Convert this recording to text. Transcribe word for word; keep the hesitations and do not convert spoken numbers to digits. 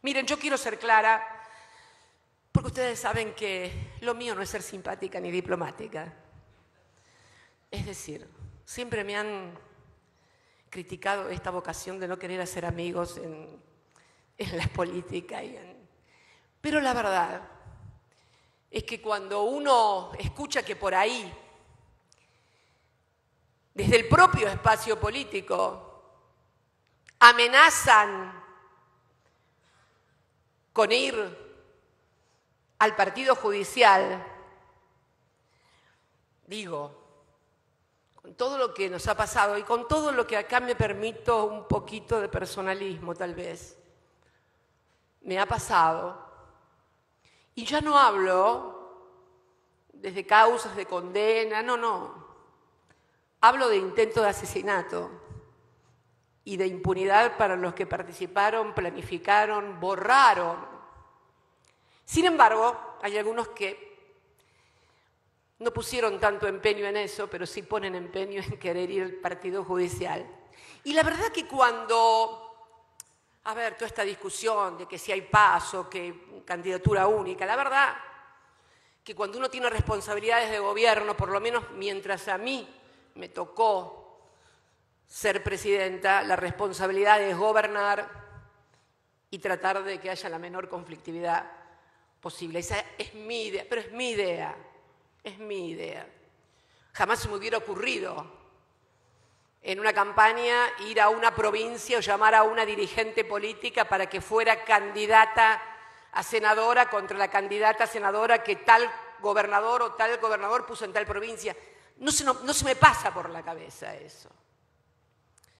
Miren, yo quiero ser clara, porque ustedes saben que lo mío no es ser simpática ni diplomática. Es decir, siempre me han criticado esta vocación de no querer hacer amigos en, en la política. Y en... Pero la verdad es que cuando uno escucha que por ahí, desde el propio espacio político, amenazan con ir al partido judicial, digo, con todo lo que nos ha pasado y con todo lo que acá me permito un poquito de personalismo tal vez, me ha pasado, y ya no hablo desde causas de condena, no, no, hablo de intento de asesinato y de impunidad para los que participaron, planificaron, borraron. Sin embargo, hay algunos que no pusieron tanto empeño en eso, pero sí ponen empeño en querer ir al partido judicial. Y la verdad que cuando, a ver, toda esta discusión de que si hay paso, que candidatura única, la verdad que cuando uno tiene responsabilidades de gobierno, por lo menos mientras a mí me tocó ser presidenta, la responsabilidad es gobernar y tratar de que haya la menor conflictividad posible. Esa es mi idea, pero es mi idea. Es mi idea. Jamás se me hubiera ocurrido en una campaña ir a una provincia o llamar a una dirigente política para que fuera candidata a senadora contra la candidata a senadora que tal gobernador o tal gobernador puso en tal provincia. No se, no, no se me pasa por la cabeza eso.